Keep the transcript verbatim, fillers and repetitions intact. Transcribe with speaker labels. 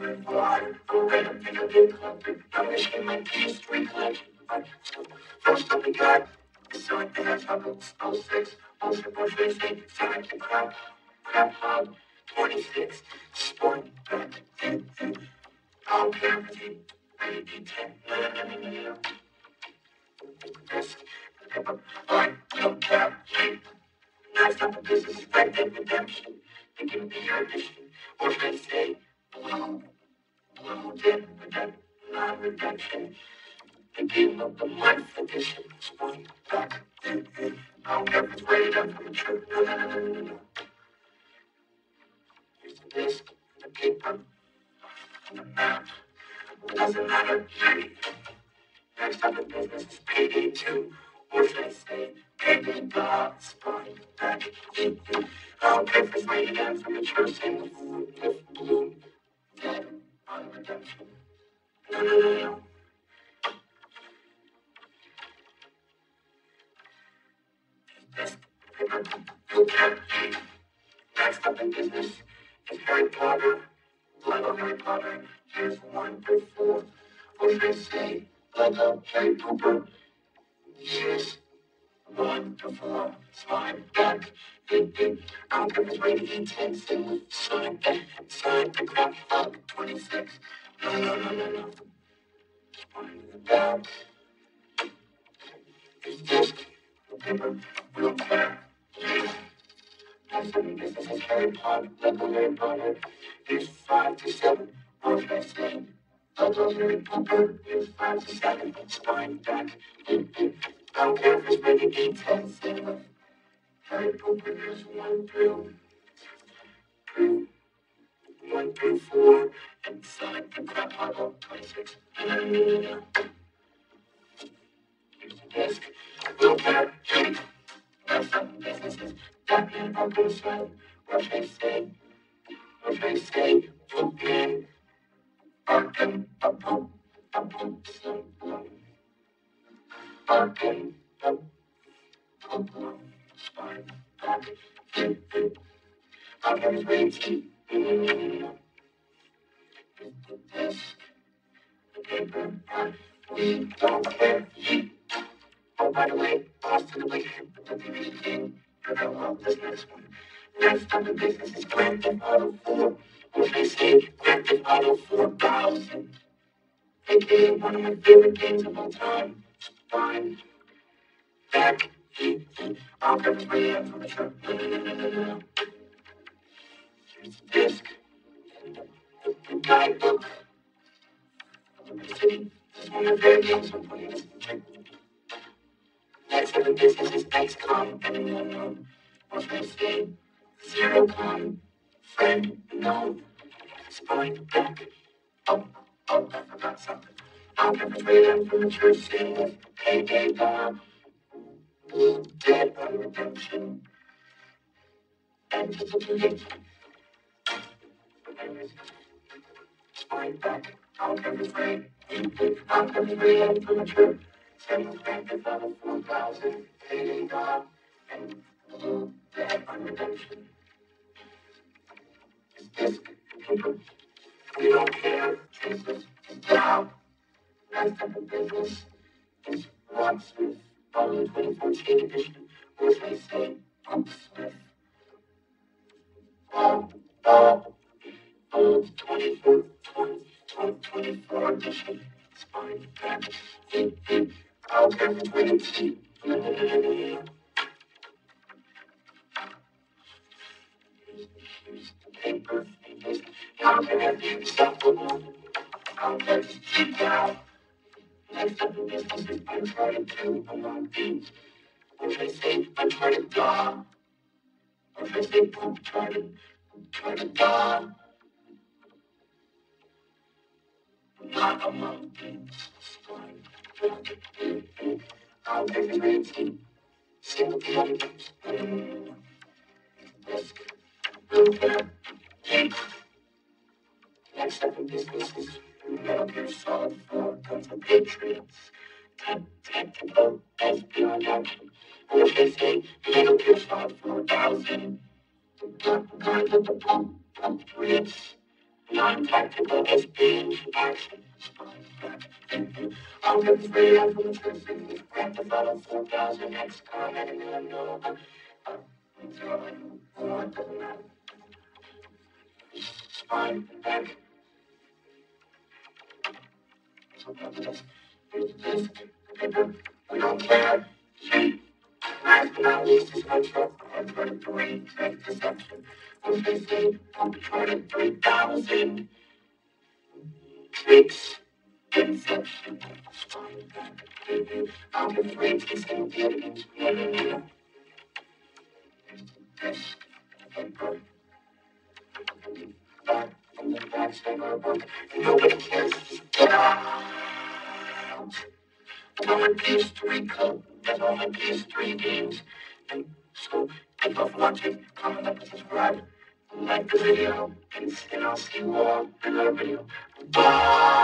Speaker 1: Water, go random video game collector. I'm wishing my P S three collection. First up we got Sonic the Hedgehog oh six, also portrays a Sonic the Crab, Crab Hog twenty-six, Sport Back, All Gravity, ready to ten. No, no, no, no, no, no. This, I don't care. Next up, this is Red Dead Redemption. It can be your edition, or should I say, Blue, Blue Dead Redemption, not Redemption. The game of the month edition. Sport Back, I don't care if it's rated up from the truth. No, no, no, no, no, no. Here's the disc, the paper, and the map. It doesn't matter. Next up in business is Payday two, or should I say, Payday God, Spine, Back, I don't care if it's rated M for mature, same with with Blue, Dead, on Redemption. No, no, no, no. This paper, you can't hate. Next up in business is Harry Potter, Lego Harry Potter, years one through four, or should I say, Lego Harry Pooper, years one to four, Spine, Back, I don't care if it's rated E ten, same with Sonic the Sonic the Crab Hog twenty-six. No, no, no, no, no. Spine, Back. This disc, the paper, we don't care. Next up in business is Harry Potter, Lego Harry Potter, years five to seven, or should I say, Lego Harry Pooper, years five to seven, Spine, Back, I don't care if it's rated E ten, same with Harry Potter, years one through, through, one through four, and Sonic the Crab Hog twenty-six. No, no, no, no, no. Here's the disc, we don't care. Next up in business is Batman Arkham Asylum, or should I say, or should I say, Batman Arkham, a poop, a poop, Arkham, a poop, Spine, Back, Arkham is rated T. The disc, the paper, we don't care. Oh, by the way, possibly the D V D game. You're gonna love this next one. Next up in business is Grand Theft Auto four, or should I say Grand Theft Auto four thousand, aka one of my favorite games of all time. Spine, Back, I'll give it three M from the show. No, no, no, no, no, no. Here's the disc, and the, the, the guidebook of the city. This is one of my favorite games, so I'm putting this in check. Next up in business is X COM, Enemy Unknown, or should I say, Zero Com, Friend Known, Spine, Back. Oh, oh, I forgot something. I'll give it rated M for mature, same with Payday God, Blue Dead on Redemption, and just a few games. Anyways, Spine, Back. I'll give it rated, I'll give it rated M for mature. Same with Grand Theft Auto four thousand, Payday God, and Blue Dead on Redemption. This disc, paper, we don't care, Jesus is down. Next up in business is Rock Smith, Volume twenty fourteen edition, or should I say, Pump Smith. Um, uh, Old twenty-four, twenty, twenty, twenty-four edition, Spine, Back, I, I, I'll care if it's rated T. No, no, no, no, no, no. Here's the paper, and this, I'll care if it's acceptable. I'll care if it's cheap down. Next up in business is Uncharted two, Among Thieves. Or should I say Uncharted Dawn? Or should I say Poop Charted? Uncharted Dawn? Not Among Thieves. Spine, Back, I, I, I'll care if it's rated T. Same with the other games. No, no, no, no, no. Disc, Blue Dead, Jake. Next up in business is Metal Gear Solid four, Guns of Patriots, Tactical Espionage Action, or should I say Metal Gear Solid four thousand, the Guns of the Pump, Patriots, Non-tactical is being action. On the three of them, grab the follow four thousand X comment and then know. Spine back. We don't care. Last but not least is control for twenty-three, take deception. Of fifteen, twenty-three thousand tricks. Inception. On the three, is engaged. Nobody cares. Get out. On the P S three code, there's on the P S three games. And so, if you've watched it, comment and subscribe. Like the video, and, and I'll see you all in another video. Bye!